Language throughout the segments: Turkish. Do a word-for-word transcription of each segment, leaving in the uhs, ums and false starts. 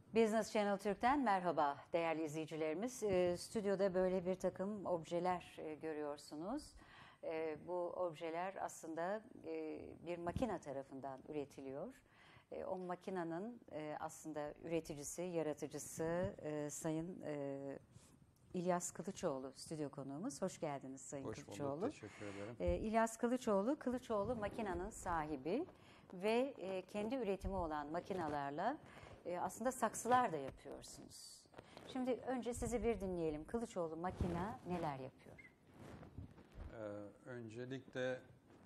Business Channel Türk'ten merhaba değerli izleyicilerimiz. E, stüdyoda böyle bir takım objeler e, görüyorsunuz. E, bu objeler aslında e, bir makine tarafından üretiliyor. E, o makinenin e, aslında üreticisi, yaratıcısı e, Sayın e, İlyas Kılıçoğlu stüdyo konuğumuz. Hoş geldiniz Sayın Hoş Kılıçoğlu. bulduk, teşekkür ederim. E, İlyas Kılıçoğlu, Kılıçoğlu makinenin sahibi ve e, kendi üretimi olan makinalarla e, aslında saksılar da yapıyorsunuz. Şimdi önce sizi bir dinleyelim. Kılıçoğlu makina neler yapıyor? Ee, öncelikle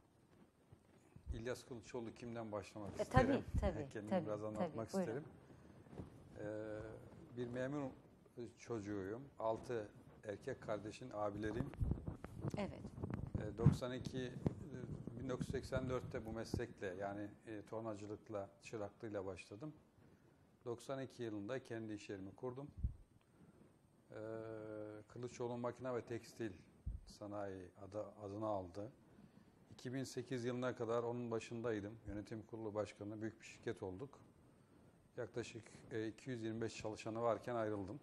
İlyas Kılıçoğlu kimden başlamak E, isterim? tabii, tabii. Kendimi tabii, biraz anlatmak tabii, isterim. Ee, bir memur çocuğuyum. Altı erkek kardeşin abileriyim. Evet. Ee, doksan iki, bin dokuz yüz seksen dörtte bu meslekle yani e, tornacılıkla, çıraklığıyla başladım. doksan iki yılında kendi iş yerimi kurdum. Ee, Kılıçoğlu Makine ve Tekstil Sanayi adı, adını aldı. iki bin sekiz yılına kadar onun başındaydım. Yönetim kurulu başkanı, büyük bir şirket olduk. Yaklaşık iki yüz yirmi beş çalışanı varken ayrıldım.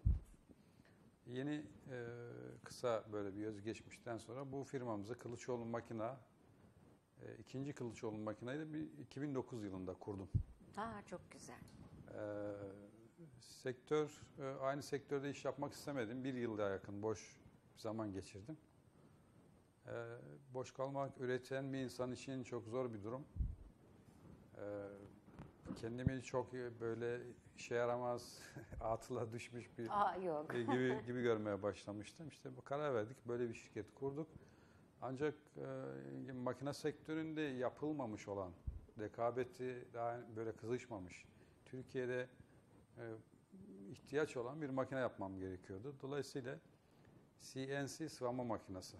Yeni e, kısa böyle bir özgeçmişten sonra bu firmamızı Kılıçoğlu Makina, e, ikinci Kılıçoğlu Makina'yı da iki bin dokuz yılında kurdum. Aa, çok güzel. Ee, sektör, e, aynı sektörde iş yapmak istemedim. Bir yıla yakın boş bir zaman geçirdim. Ee, boş kalmak, üreten bir insan için çok zor bir durum. Ee, kendimi çok böyle işe yaramaz, atıla düşmüş bir Aa, yok. e, gibi gibi görmeye başlamıştım. İşte bu karar verdik, böyle bir şirket kurduk. Ancak e, makine sektöründe yapılmamış olan, rekabeti daha böyle kızışmamış, Türkiye'de e, ihtiyaç olan bir makine yapmam gerekiyordu. Dolayısıyla C N C sıvama makinesi.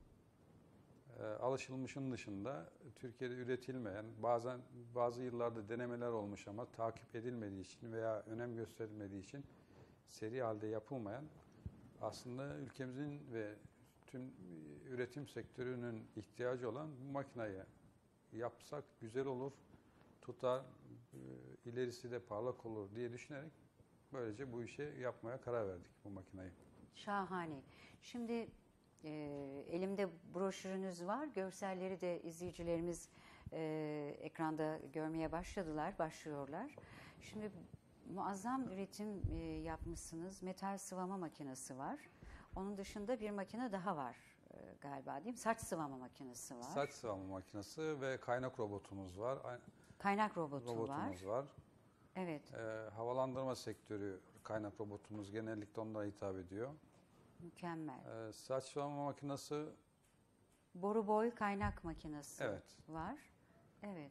E, alışılmışın dışında Türkiye'de üretilmeyen, bazen bazı yıllarda denemeler olmuş ama takip edilmediği için veya önem gösterilmediği için seri halde yapılmayan, aslında ülkemizin ve tüm üretim sektörünün ihtiyacı olan bu makinayı yapsak güzel olur, tutar, e, ilerisi de parlak olur diye düşünerek böylece bu işi yapmaya karar verdik, bu makinayı. Şahane. Şimdi e, elimde broşürünüz var. Görselleri de izleyicilerimiz e, ekranda görmeye başladılar, başlıyorlar. Şimdi muazzam üretim e, yapmışsınız. Metal sıvama makinesi var. Onun dışında bir makine daha var e, galiba, değil mi? Saç sıvama makinesi var. Saç sıvama makinesi ve kaynak robotumuz var. Kaynak robotu Robotumuz var. var. Evet. Ee, havalandırma sektörü kaynak robotumuz genellikle onlara hitap ediyor. Mükemmel. Ee, saç sıvama makinesi, Boru boy kaynak makinesi evet. var. Evet.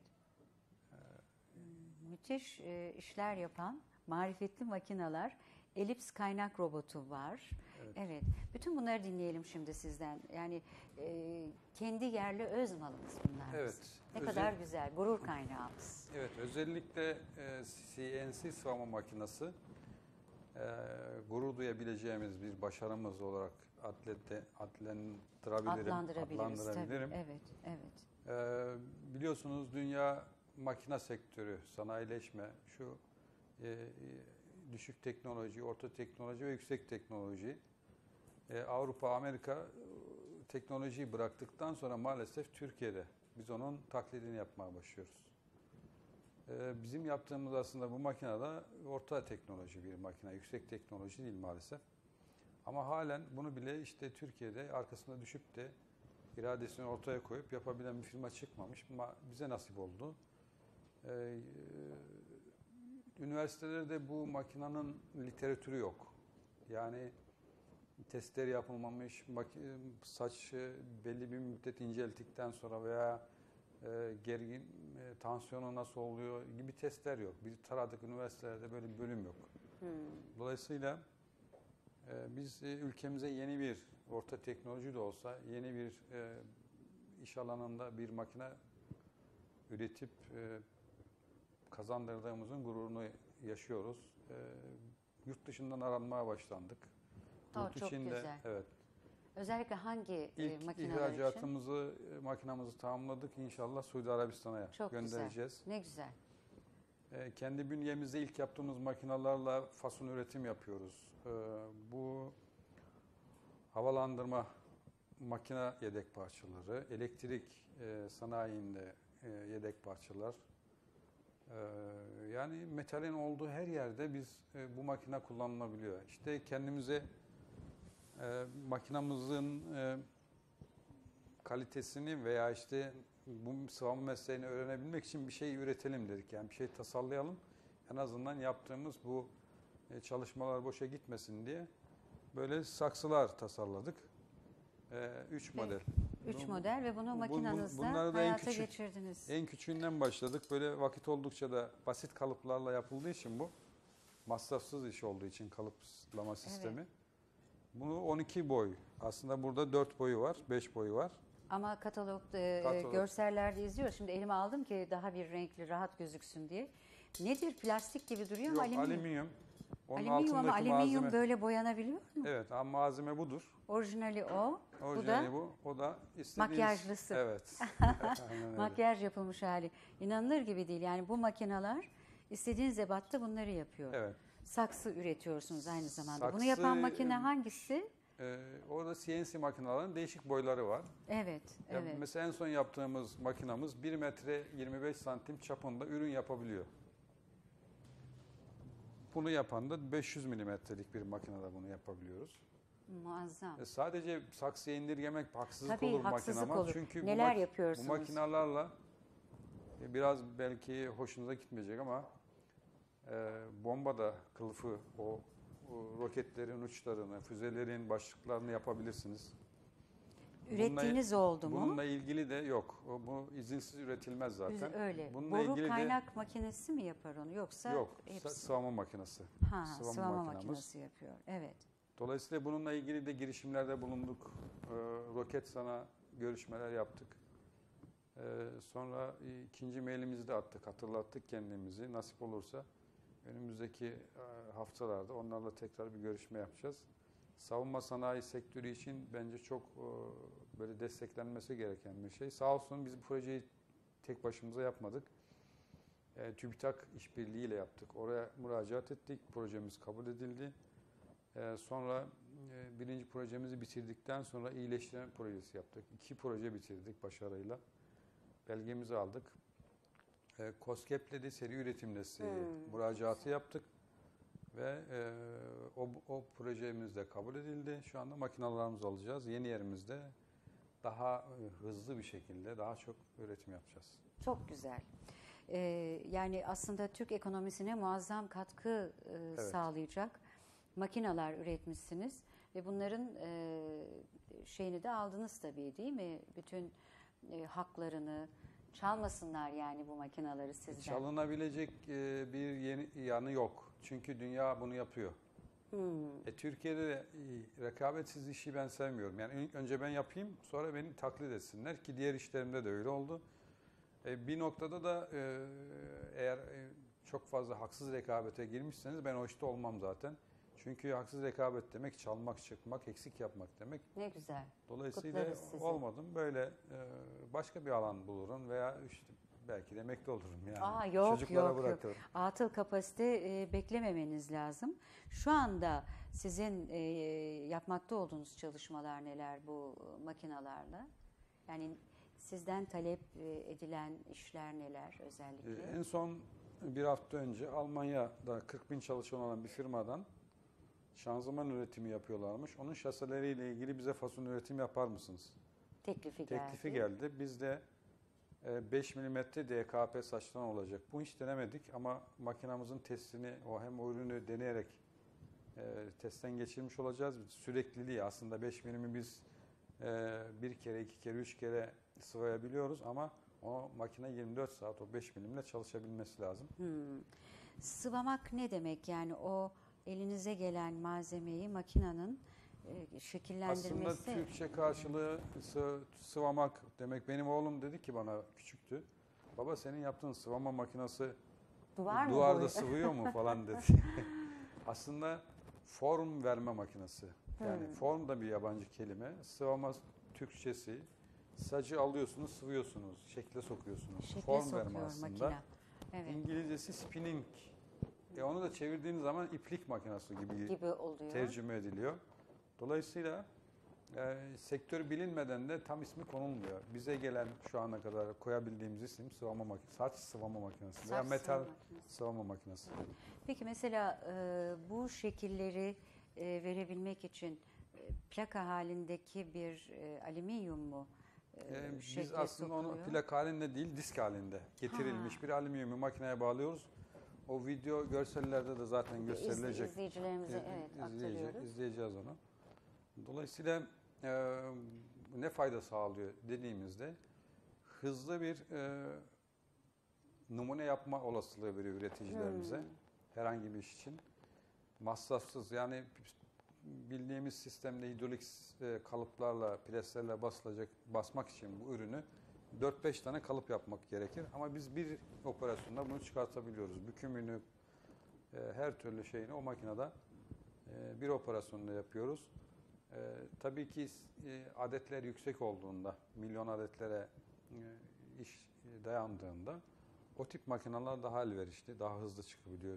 Müthiş e, işler yapan marifetli makineler, elips kaynak robotu var. Evet. Evet. Bütün bunları dinleyelim şimdi sizden. Yani e, kendi yerli öz malımız bunlar. Evet. Bizim. Ne Özel- kadar güzel, gurur kaynağımız. Evet, özellikle e, C N C sıvama makinesi e, gurur duyabileceğimiz bir başarımız olarak adlette, adlandırabilirim. Adlandırabiliriz adlandırabilirim. tabii. Evet, evet. E, biliyorsunuz dünya makine sektörü, sanayileşme, şu e, e, düşük teknoloji, orta teknoloji ve yüksek teknoloji. E, Avrupa, Amerika e, teknolojiyi bıraktıktan sonra maalesef Türkiye'de biz onun taklidini yapmaya başlıyoruz. E, bizim yaptığımız aslında bu makinede orta teknoloji bir makine, yüksek teknoloji değil maalesef. Ama halen bunu bile işte Türkiye'de arkasında düşüp de iradesini ortaya koyup yapabilen bir firma çıkmamış ama bize nasip oldu. E, üniversitelerde bu makinenin literatürü yok. Yani testleri yapılmamış, saç belli bir müddet incelttikten sonra veya e, gergin e, tansiyonu nasıl oluyor gibi testler yok. Bir taradık üniversitelerde böyle bir bölüm yok. Hmm. Dolayısıyla e, biz e, ülkemize yeni bir orta teknoloji de olsa yeni bir e, iş alanında bir makine üretip e, kazandırdığımızın gururunu yaşıyoruz. E, yurt dışından aranmaya başlandık. Oh, çok içinde, güzel. Evet. Özellikle hangi İlk makineler için? ihracatımızı, makinamızı tamamladık. İnşallah Suudi Arabistan'a çok göndereceğiz. Güzel. Ne güzel. E, kendi bünyemizde ilk yaptığımız makinalarla fason üretim yapıyoruz. E, bu havalandırma makine yedek parçaları, elektrik e, sanayinde e, yedek parçalar. E, yani metalin olduğu her yerde biz e, bu makine kullanılabiliyor. İşte kendimize e, makinamızın e, kalitesini veya işte bu sıvama mesleğini öğrenebilmek için bir şey üretelim dedik. Yani bir şey tasarlayalım. En azından yaptığımız bu e, çalışmalar boşa gitmesin diye böyle saksılar tasarladık. E, üç model. Üç model ve bunu Bu- bu- makinanızda bunları da en hayata küçük- geçirdiniz. En küçüğünden başladık. Böyle vakit oldukça da basit kalıplarla yapıldığı için bu masrafsız iş olduğu için kalıplama sistemi. Bunu on iki boy. Aslında burada dört boyu var, beş boyu var. Ama katalogda, e, Katalog. görsellerde izliyoruz. Şimdi elime aldım ki daha bir renkli, rahat gözüksün diye. Nedir? Plastik gibi duruyor mu? Yok, Alüminyum. alüminyum. Onun Alüminyum ama altındaki alüminyum malzeme. böyle boyanabiliyor mu? Evet, ama malzeme budur. Orijinali o. Orijinali bu bu. O da istediğiniz. Makyajlısı. Evet. Aynen öyle. Makyaj yapılmış hali. İnanılır gibi değil. Yani bu makineler istediğiniz ebatta bunları yapıyor. Evet. Saksı üretiyorsunuz aynı zamanda. Bunu Saksı, yapan makine e, hangisi? Ee, orada C N C makinelerin değişik boyları var. Evet, Ya evet. Mesela en son yaptığımız makinamız bir metre yirmi beş santim çapında ürün yapabiliyor. Bunu yapan da beş yüz milimetrelik bir makinede bunu yapabiliyoruz. Muazzam. E sadece saksıya indirgemek haksızlık Tabii, olur haksızlık makinama. olur. Çünkü Neler bu, mak- yapıyorsunuz? bu makinalarla e, biraz belki hoşunuza gitmeyecek ama e, bomba da kılıfı, o, o roketlerin uçlarını, füzelerin başlıklarını yapabilirsiniz. Ürettiğiniz Bununla- oldu mu? Bununla ilgili de yok. O, bu izinsiz üretilmez zaten. Biz öyle. Bununla Boru ilgili de- kaynak makinesi mi yapar onu yoksa Yok, hepsi? sa- sıvama makinesi. Ha, sıvama sıvama makinamız. makinesi yapıyor. Evet. Dolayısıyla bununla ilgili de girişimlerde bulunduk. Ee, roket sana görüşmeler yaptık. Ee, sonra ikinci mailimizi de attık, hatırlattık kendimizi. Nasip olursa önümüzdeki e, haftalarda onlarla tekrar bir görüşme yapacağız. Savunma sanayi sektörü için bence çok e, böyle desteklenmesi gereken bir şey. Sağ olsun biz bu projeyi tek başımıza yapmadık. E, TÜBİTAK işbirliğiyle yaptık. Oraya müracaat ettik. Projemiz kabul edildi. E, sonra e, birinci projemizi bitirdikten sonra iyileştirme projesi yaptık. İki proje bitirdik başarıyla. Belgemizi aldık. E, KOSGEB'le de seri üretim desteği Hmm. müracaatı yaptık. Ve e, o, o projemiz de kabul edildi. Şu anda makinalarımızı alacağız. Yeni yerimizde daha e, hızlı bir şekilde daha çok üretim yapacağız. Çok güzel. Ee, yani aslında Türk ekonomisine muazzam katkı e, sağlayacak makineler üretmişsiniz ve bunların e, şeyini de aldınız tabii, değil mi? Bütün e, haklarını çalmasınlar yani bu makineleri sizden. Çalınabilecek e, bir yeni yanı yok. Çünkü dünya bunu yapıyor. Hmm. E, Türkiye'de de e, rekabetsiz işi ben sevmiyorum. Yani ön- önce ben yapayım, sonra beni taklit etsinler ki diğer işlerimde de öyle oldu. E, bir noktada da e, eğer e, çok fazla haksız rekabete girmişseniz ben o işte olmam zaten. Çünkü haksız rekabet demek çalmak, çıkmak, eksik yapmak demek. Ne güzel. Dolayısıyla Kutlarız sizi. olmadım. Böyle e, başka bir alan bulurum veya işte belki de emekli olurum yani. Aa, yok, Çocuklara yok, yok. bırakırım. Atıl kapasite e, beklememeniz lazım. Şu anda sizin e, yapmakta olduğunuz çalışmalar neler bu makinalarla? Yani sizden talep e, edilen işler neler özellikle? Ee, En son bir hafta önce Almanya'da kırk bin çalışan olan bir firmadan şanzıman üretimi yapıyorlarmış. Onun şaseleriyle ilgili bize fason üretim yapar mısınız? Teklifi geldi. Teklifi geldi. Biz de e, beş milimetre D K P saçtan olacak. Bu hiç denemedik ama makinamızın testini o hem o ürünü deneyerek e, testten geçirmiş olacağız. Sürekliliği aslında beş milimi biz e, bir kere, iki kere, üç kere sıvayabiliyoruz ama o makine yirmi dört saat o beş milimle çalışabilmesi lazım. Hmm. Sıvamak ne demek? Yani o elinize gelen malzemeyi makinenin e, şekillendirmesi. Aslında Türkçe karşılığı sı- sıvamak demek. Benim oğlum dedi ki bana, küçüktü. Baba senin yaptığın sıvama makinesi Duvar mı duvarda boyu- sıvıyor mu falan dedi. Aslında form verme makinesi. Yani Hmm. form da bir yabancı kelime. Sıvama Türkçesi. Sacı alıyorsunuz, sıvıyorsunuz, şekle sokuyorsunuz. Şekle form sokuyor verme aslında. makine. Evet. İngilizcesi spinning. E onu da çevirdiğiniz zaman iplik makinesi gibi, Gibi oluyor. tercüme ediliyor. Dolayısıyla e, sektör bilinmeden de tam ismi konulmuyor. Bize gelen şu ana kadar koyabildiğimiz isim sıvama makinesi, saç sıvama makinesi Saç veya metal sıvama makinesi. sıvama makinesi. Peki mesela e, bu şekilleri e, verebilmek için e, plaka halindeki bir e, alüminyum mu e, E, biz şekle aslında onu sokuluyor? plak halinde değil, disk halinde getirilmiş Ha. bir alüminyumu makineye bağlıyoruz. O video görsellerde de zaten gösterilecek. İzleyicilerimize İz- evet izleyece- aktarıyoruz. izleyeceğiz onu. Dolayısıyla e, ne fayda sağlıyor dediğimizde hızlı bir e, numune yapma olasılığı veriyor üreticilerimize Hmm. herhangi bir iş için. Masrafsız yani bildiğimiz sistemde hidrolik e, kalıplarla, preslerle basılacak basmak için bu ürünü dört beş tane kalıp yapmak gerekir. Ama biz bir operasyonda bunu çıkartabiliyoruz. Bükümünü, e, her türlü şeyini o makinede e, bir operasyonda yapıyoruz. E, tabii ki e, adetler yüksek olduğunda, milyon adetlere e, iş dayandığında o tip makineler daha elverişli, daha hızlı çıkabiliyor.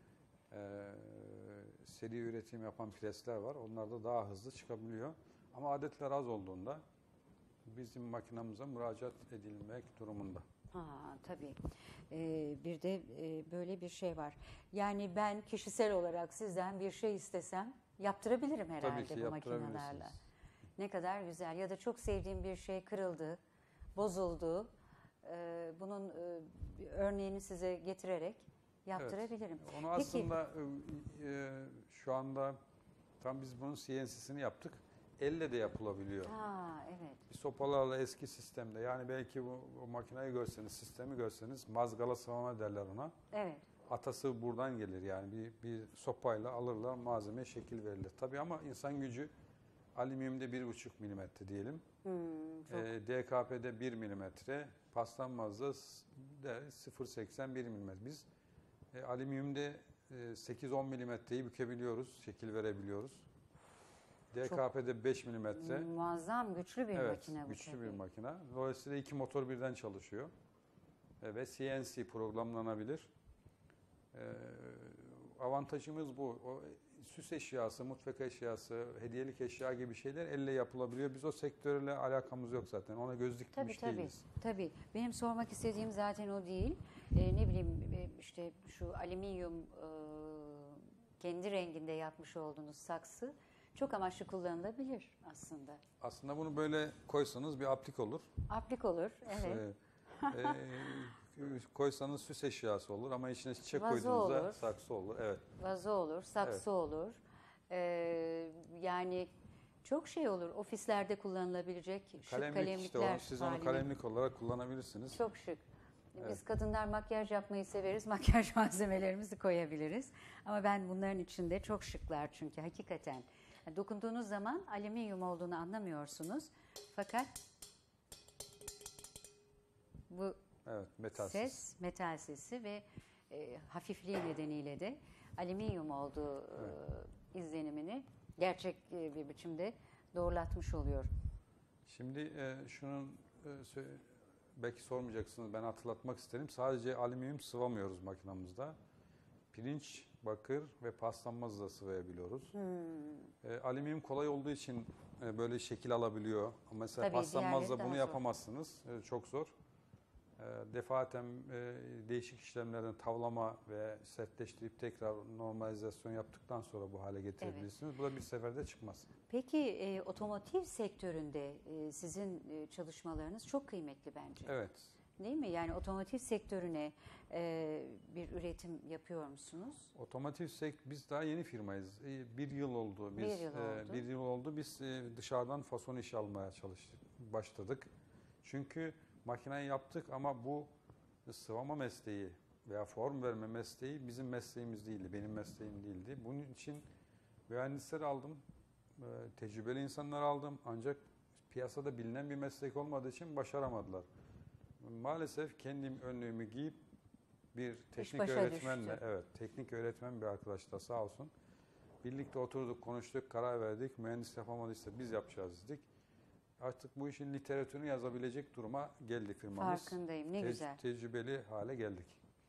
E, seri üretim yapan presler var. Onlar da daha hızlı çıkabiliyor. Ama adetler az olduğunda bizim makinamıza müracaat edilmek durumunda. Ha, tabii. Ee, bir de e, böyle bir şey var. Yani ben kişisel olarak sizden bir şey istesem yaptırabilirim herhalde Tabii ki bu makinelerle. yaptırabilirsiniz. Ne kadar güzel. Ya da çok sevdiğim bir şey kırıldı, bozuldu. Ee, bunun e, bir örneğini size getirerek yaptırabilirim. Evet. Onu Peki. aslında e, e, şu anda tam biz bunun C N C'sini yaptık. Elle de yapılabiliyor. Ha, evet. Bir sopalarla eski sistemde yani belki bu, bu makineyi görseniz, sistemi görseniz mazgala sıvama derler ona. Evet. Atası buradan gelir yani bir, bir sopayla alırlar malzemeye şekil verilir. Tabii ama insan gücü alüminyumda bir buçuk milimetre diyelim. Hmm, çok. E, D K P'de bir milimetre, paslanmazda sıfır virgül seksen bir milimetre. Biz e, alüminyumda e, sekiz on milimetreyi bükebiliyoruz, şekil verebiliyoruz. D K P'de beş milimetre. Muazzam güçlü bir Evet, makine bu güçlü tabii. bir makine. Dolayısıyla iki motor birden çalışıyor. E, ve C N C programlanabilir. E, avantajımız bu. O süs eşyası, mutfak eşyası, hediyelik eşya gibi şeyler elle yapılabiliyor. Biz o sektörle alakamız yok zaten. Ona göz Tabii dikmiş tabii. değiliz. Tabii. Benim sormak istediğim zaten o değil. Ee, ne bileyim e, işte şu alüminyum e, kendi renginde yapmış olduğunuz saksı çok amaçlı kullanılabilir aslında. Aslında bunu böyle koysanız bir aplik olur. Aplik olur. Evet. E, e, koysanız süs eşyası olur ama içine çiçek Vazo koyduğunuzda olur. saksı olur. Evet. Vazo olur, saksı Evet. olur. Ee, yani çok şey olur. Ofislerde kullanılabilecek şık Kalemlik kalemlikler işte onu, siz onu haline. kalemlik olarak kullanabilirsiniz. Çok şık. Biz Evet. kadınlar makyaj yapmayı severiz. Makyaj malzemelerimizi koyabiliriz. Ama ben bunların içinde çok şıklar çünkü hakikaten. Yani dokunduğunuz zaman alüminyum olduğunu anlamıyorsunuz. Fakat bu Evet, metalsiz. ses, metal sesi ve e, hafifliği nedeniyle de alüminyum olduğu e, izlenimini gerçek e, bir biçimde doğrulatmış oluyor. Şimdi e, şunun e, sö- belki sormayacaksınız, ben hatırlatmak isterim. Sadece alüminyum sıvamıyoruz makinamızda. Pirinç, bakır ve paslanmaz da sıvayabiliyoruz. Hmm. E, alüminyum kolay olduğu için e, böyle şekil alabiliyor. Ama mesela Tabii, paslanmazda diğerleri bunu daha zor. yapamazsınız. E, çok zor. E, defaten e, değişik işlemlerden tavlama ve sertleştirip tekrar normalizasyon yaptıktan sonra bu hale getirebilirsiniz. Bu da bir seferde çıkmaz. Peki e, otomotiv sektöründe e, sizin e, çalışmalarınız çok kıymetli bence. Evet. Değil mi? Yani otomotiv sektörüne e, bir üretim yapıyor musunuz? Otomotiv sektör, biz daha yeni firmayız. E, Bir yıl oldu. Biz, Bir yıl e, oldu. bir yıl oldu. Biz e, dışarıdan fason iş almaya çalıştık, başladık. Çünkü makineyi yaptık ama bu sıvama mesleği veya form verme mesleği bizim mesleğimiz değildi, benim mesleğim değildi. Bunun için mühendisler aldım, e, tecrübeli insanlar aldım. Ancak piyasada bilinen bir meslek olmadığı için başaramadılar. Maalesef kendim önlüğümü giyip bir teknik başa öğretmenle, düştü. evet, teknik öğretmen bir arkadaş da sağ olsun. Birlikte oturduk, konuştuk, karar verdik. Mühendis yapamadıysa biz yapacağız dedik. Artık bu işin literatürünü yazabilecek duruma geldi firmamız. Farkındayım. Ne Te- güzel. Tecrübeli hale geldik.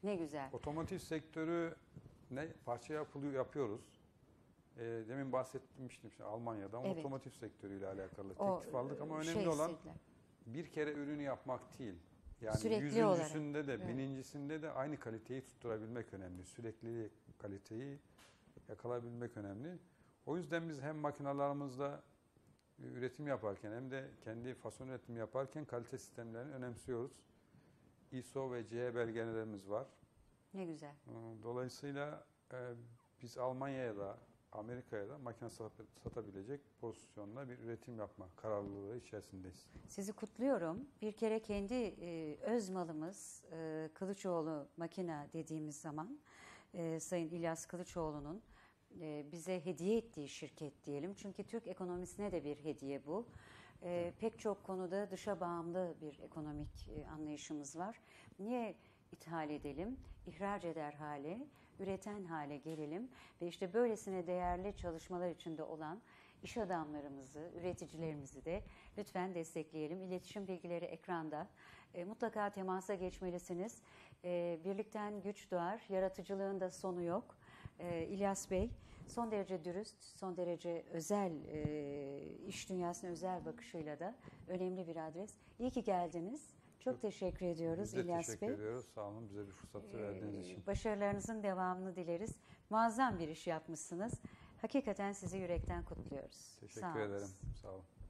Ne güzel. Otomotiv sektörü ne parça yapılıyor yapıyoruz. E, demin bahsetmiştim işte Almanya'dan Evet. otomotiv sektörüyle alakalı O, teklif aldık ama e, önemli şey olan istediler. bir kere ürünü yapmak değil. Yani Sürekli olarak. yüzüncüsünde de, Evet. binincisinde de aynı kaliteyi tutturabilmek önemli. Sürekli kaliteyi yakalayabilmek önemli. O yüzden biz hem makinalarımızda üretim yaparken hem de kendi fason üretim yaparken kalite sistemlerini önemsiyoruz. I S O ve C E belgelerimiz var. Ne güzel. Dolayısıyla e, biz Almanya'ya da Amerika'ya da makine satabilecek pozisyonda bir üretim yapma kararlılığı içerisindeyiz. Sizi kutluyorum. Bir kere kendi e, öz malımız e, Kılıçoğlu Makina dediğimiz zaman e, Sayın İlyas Kılıçoğlu'nun e, bize hediye ettiği şirket diyelim. Çünkü Türk ekonomisine de bir hediye bu. E, pek çok konuda dışa bağımlı bir ekonomik e, anlayışımız var. Niye ithal edelim, ihraç eder hale, üreten hale gelelim ve işte böylesine değerli çalışmalar içinde olan iş adamlarımızı, üreticilerimizi de lütfen destekleyelim. İletişim bilgileri ekranda. E, mutlaka temasa geçmelisiniz. E, birlikten güç doğar, yaratıcılığın da sonu yok. E, İlyas Bey, son derece dürüst, son derece özel, e, iş dünyasına özel bakışıyla da önemli bir adres. İyi ki geldiniz. Çok, Çok teşekkür ediyoruz biz de İlyas teşekkür Bey. ediyoruz. Sağ olun bize bir fırsatı verdiğiniz için. Başarılarınızın devamını dileriz. Muazzam bir iş yapmışsınız. Hakikaten sizi yürekten kutluyoruz. Teşekkür Sağ olun. ederim. Sağ olun.